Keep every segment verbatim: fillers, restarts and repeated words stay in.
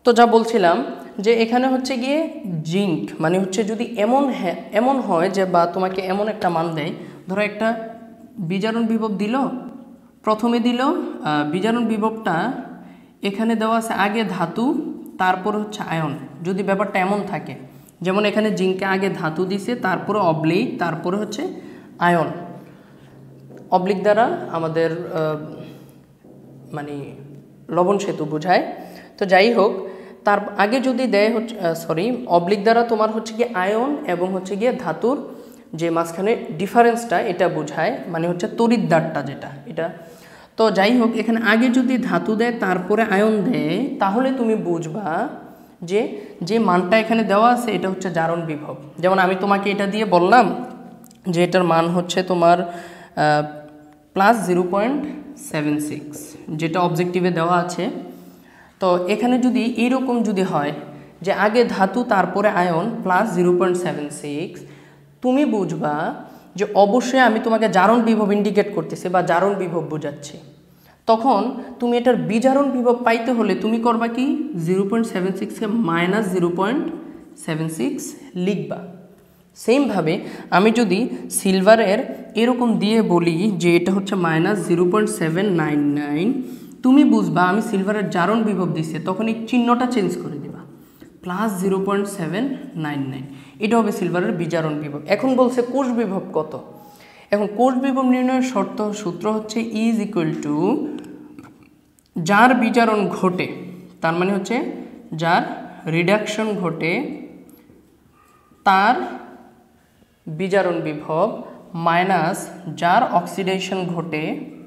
তো যা বলছিলাম যে এখানে হচ্ছে গিয়ে জিঙ্ক মানে হচ্ছে যদি এমন হ্যাঁ এমন হয় যে বা তোমাকে এমন একটা মান দেয়, ধরো একটা বিজারণ বিভব দিল, প্রথমে দিল বিজারণ বিভবটা এখানে দেওয়া আছে আগে ধাতু তারপর হচ্ছে আয়ন। যদি ব্যাপারটা এমন থাকে, যেমন এখানে জিঙ্কে আগে ধাতু দিছে, তারপরে অবলিক, তারপরে হচ্ছে আয়ন। অবলিক দ্বারা আমাদের মানে লবণ সেতু বোঝায়। তো যাই হোক, তার আগে যদি দেয় হচ্ছে সরি অবলিক দ্বারা তোমার হচ্ছে গিয়ে আয়ন এবং হচ্ছে গিয়ে ধাতুর যে মাঝখানে ডিফারেন্সটা এটা বোঝায়, মানে হচ্ছে তড়িৎদ্বারটা যেটা এটা। তো যাই হোক, এখানে আগে যদি ধাতু দেয় তারপরে আয়ন দেয়, তাহলে তুমি বুঝবা যে যে মানটা এখানে দেওয়া আছে এটা হচ্ছে জারণ বিভব। যেমন আমি তোমাকে এটা দিয়ে বললাম যে এটার মান হচ্ছে তোমার plus zero point seven six, যেটা অবজেক্টিভে দেওয়া আছে। তো এখানে যদি এইরকম যদি হয় যে আগে ধাতু তারপরে আয়ন plus zero point seven six, তুমি বুঝবা যে অবশ্যই আমি তোমাকে জারণ বিভব ইন্ডিকেট করতেছি বা জারণ বিভব বোঝাচ্ছি। তখন তুমি এটার বিজারণ বিভব পাইতে হলে তুমি করবা কি, জিরো পয়েন্ট সেভেন সিক্সকে minus zero point seven six লিখবা। সেমভাবে আমি যদি সিলভারের এরকম দিয়ে বলি যে এটা হচ্ছে minus zero point seven nine nine, তুমি বুঝবা আমি সিলভারের জারণ বিভব দিচ্ছে, তখন এই চিহ্নটা চেঞ্জ করে দিবা, plus zero point seven nine nine, এটা হবে সিলভারের বিজারণ বিভব। এখন বলছে কোষ বিভব কত। এখন কোষ বিভব নির্ণয়ের শর্ত সূত্র হচ্ছে ইজ ইকুয়াল টু যার বিজারণ ঘটে, তার মানে হচ্ছে যার রিডাকশন ঘটে তার বিজারণ বিভব মাইনাস যার অক্সিডেশন ঘটে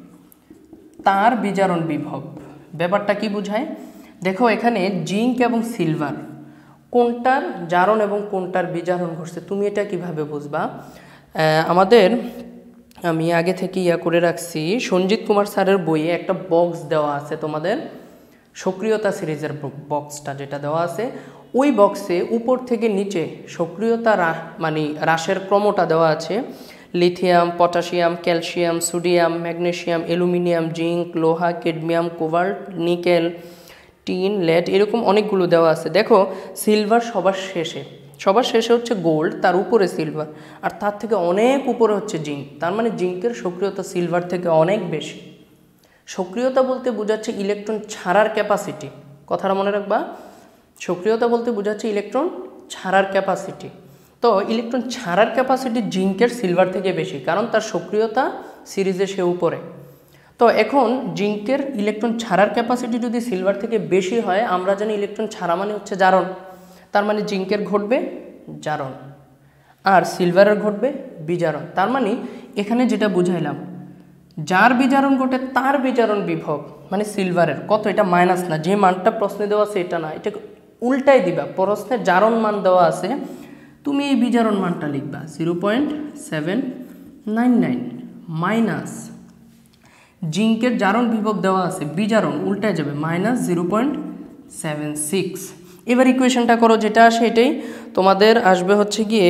তার বিজারণ বিভব। ব্যাপারটা কি বোঝায় দেখো, এখানে জিঙ্ক এবং সিলভার কোনটার জারণ এবং কোনটার বিজারণ ঘটছে তুমি এটা কিভাবে বুঝবা। আমাদের আমি আগে থেকে ইয়া করে রাখছি, সঞ্জিত কুমার স্যারের বইয়ে একটা বক্স দেওয়া আছে তোমাদের, সক্রিয়তা সিরিজের বক্সটা যেটা দেওয়া আছে, ওই বক্সে উপর থেকে নিচে সক্রিয়তা মানে হ্রাসের ক্রমটা দেওয়া আছে। Lithium, potassium, calcium, sodium, magnesium, aluminium, zinc, লোহা, cadmium, cobalt, nickel, tin, lead, এরকম অনেকগুলো দেওয়া আছে। দেখো সিলভার সবার শেষে, সবার শেষে হচ্ছে গোল্ড, তার উপরে সিলভার, আর তার থেকে অনেক উপরে হচ্ছে জিঙ্ক। তার মানে জিঙ্কের সক্রিয়তা সিলভার থেকে অনেক বেশি। সক্রিয়তা বলতে বোঝাচ্ছে ইলেকট্রন ছাড়ার ক্যাপাসিটি, কথাটা মনে রাখবা। সক্রিয়তা বলতে বোঝাচ্ছে ইলেকট্রন ছাড়ার ক্যাপাসিটি। তো ইলেকট্রন ছাড়ার ক্যাপাসিটি জিঙ্কের সিলভার থেকে বেশি, কারণ তার সক্রিয়তা সিরিজে সে উপরে। তো এখন জিঙ্কের ইলেকট্রন ছাড়ার ক্যাপাসিটি যদি সিলভার থেকে বেশি হয়, আমরা জানি ইলেকট্রন ছাড়া মানে হচ্ছে জারণ, তার মানে জিঙ্কের ঘটবে জারণ আর সিলভারের ঘটবে বিজারণ। তার মানে এখানে যেটা বুঝাইলাম, যার বিজারণ ঘটে তার বিজারণ বিভব মানে সিলভারের কত, এটা মাইনাস না, যে মানটা প্রশ্নে দেওয়া আছে এটা না, এটাকে উল্টাই দিবা। প্রশ্নে জারণ মান দেওয়া আছে, তুমি এই বিজারণ মানটা লিখবা zero point seven nine nine minus জিঙ্কের জারণ বিভব দেওয়া আছে, বিজারণ উল্টায় যাবে minus zero point seven six. এবার ইকুয়েশনটা করো, যেটা আসে এটাই তোমাদের আসবে হচ্ছে গিয়ে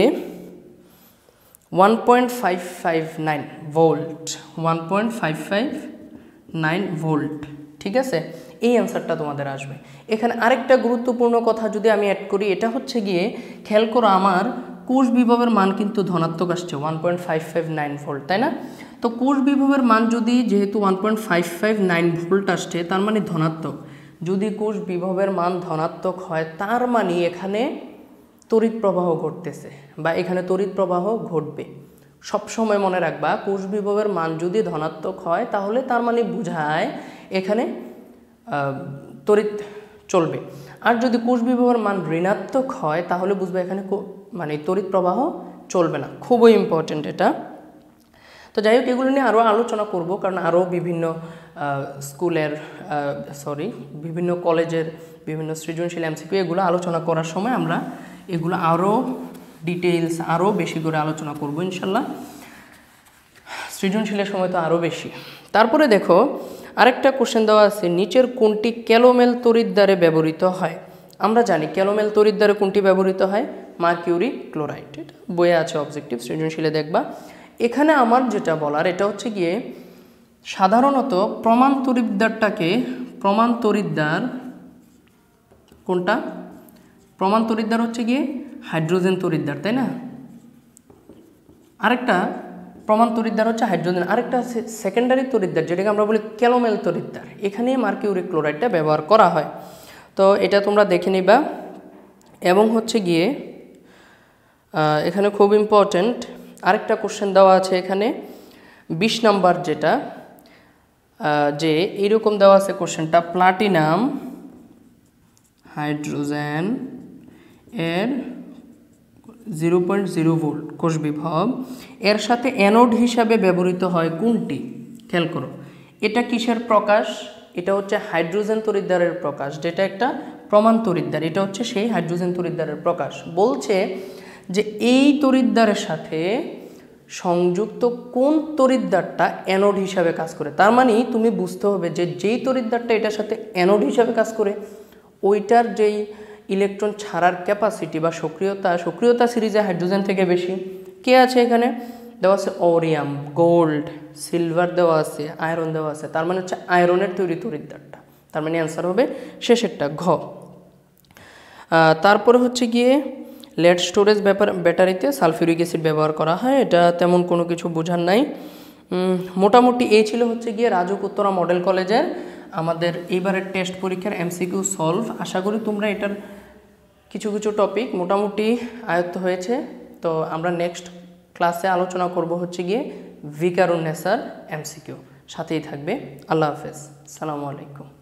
one point five five nine volt, one point five five nine volt, ঠিক আছে। এই অ্যান্সারটা তোমাদের আসবে। এখানে আরেকটা গুরুত্বপূর্ণ কথা যদি আমি অ্যাড করি, এটা হচ্ছে গিয়ে খেয়াল করো, আমার কোষ বিভবের মান কিন্তু ধনাত্মক আসছে one point five five nine volt, তাই না? তো কোষ বিভবের মান যদি যেহেতু one point five five nine volt আসছে, তার মানে ধনাত্মক। যদি কোষ বিভবের মান ধনাত্মক হয়, তার মানে এখানে তড়িৎ প্রবাহ ঘটতেছে বা এখানে তড়িৎ প্রবাহ ঘটবে। সবসময় মনে রাখবা, কোষ বিভবের মান যদি ধনাত্মক হয় তাহলে তার মানে বোঝায় এখানে তড়িৎ চলবে, আর যদি কোষ বিভবের মান ঋণাত্মক হয় তাহলে বুঝবে এখানে মানে তড়িৎ প্রবাহ চলবে না। খুবই ইম্পর্টেন্ট এটা। তো যাই হোক, এগুলো নিয়ে আরও আলোচনা করব, কারণ আরও বিভিন্ন স্কুলের সরি বিভিন্ন কলেজের বিভিন্ন সৃজনশীল এমসিকিউ এগুলো আলোচনা করার সময় আমরা এগুলো আরও ডিটেইলস আরও বেশি করে আলোচনা করব ইনশাল্লাহ। সৃজনশীলের সময় তো আরও বেশি। তারপরে দেখো আরেকটা কোশ্চেন দেওয়া আছে, নিচের কোনটি ক্যালোমেল তড়িৎদ্বারে ব্যবহৃত হয়? আমরা জানি ক্যালোমেল তড়িৎদ্বারে কোনটি ব্যবহৃত হয়, মার্কিউরি ক্লোরাইড, এটা বইয়ে আছে অবজেক্টিভ, সৃজনশীলে দেখবা। এখানে আমার যেটা বলার এটা হচ্ছে গিয়ে সাধারণত প্রমাণ তড়িৎদ্বারটাকে প্রমাণ তড়িৎদ্বার কোনটা? প্রমাণ তড়িৎদ্বার হচ্ছে গিয়ে হাইড্রোজেন তড়িৎদ্বার, তাই না? আরেকটা প্রমাণ তড়িৎদ্বার হচ্ছে হাইড্রোজেন, আরেকটা সেকেন্ডারি তড়িৎদ্বার যেটাকে আমরা বলি ক্যালোমেল তড়িৎদ্বার। এখানে মার্কিউরি ক্লোরাইডটা ব্যবহার করা হয়। তো এটা তোমরা দেখে নিবা। এবং হচ্ছে গিয়ে এখানে খুব ইম্পর্টেন্ট আরেকটা কোশ্চেন দেওয়া আছে এখানে বিশ নাম্বার, যেটা যে এইরকম দেওয়া আছে কোশ্চেনটা, প্লাটিনাম হাইড্রোজেন এর জিরো পয়েন্ট জিরো ভোল্ট কোষ বিভব এর সাথে অ্যানোড হিসাবে ব্যবহৃত হয় কোনটি? খেয়াল করো, এটা কিসের প্রকাশ? এটা হচ্ছে হাইড্রোজেন তড়িৎদ্বারের প্রকাশ, যেটা একটা প্রমাণ তড়িৎদ্বার। এটা হচ্ছে সেই হাইড্রোজেন তড়িৎদ্বারের প্রকাশ। বলছে যে এই তড়িৎদ্বারের সাথে সংযুক্ত কোন তড়িৎদ্বারটা অ্যানোড হিসাবে কাজ করে। তার মানে তুমি বুঝতে হবে যে যেই তড়িৎদ্বারটা এটার সাথে অ্যানোড হিসাবে কাজ করে ওইটার যেই ইলেকট্রন ছাড়ার ক্যাপাসিটি বা সক্রিয়তা, সক্রিয়তা সিরিজে হাইড্রোজেন থেকে বেশি। কে আছে এখানে? দেওয়া আছে ওরিয়াম, গোল্ড, সিলভার দেওয়া আছে, আয়রন দেওয়া আছে। তার মানে হচ্ছে আয়রনের তৈরি তড়িৎদ্বারটা। তার মানে অ্যান্সার হবে শেষেরটা, ঘ। তারপরে হচ্ছে গিয়ে লেড স্টোরেজ ব্যাপার ব্যাটারিতে সালফিউরিক অ্যাসিড ব্যবহার করা হয়। এটা তেমন কোনো কিছু বোঝার নাই। মোটামুটি এই ছিল হচ্ছে গিয়ে রাজুক উত্তরা মডেল কলেজের আমাদের এইবারের টেস্ট পরীক্ষার এমসিকিউ সলভ। আশা করি তোমরা এটার কিছু কিছু টপিক মোটামুটি আয়ত্ত হয়েছে। তো আমরা নেক্সট ক্লাসে আলোচনা করব হচ্ছে গিয়ে ভিকারুন নেসার এমসিকিউ। সাথেই থাকবে। আল্লাহ হাফেজ, সালামু আলাইকুম।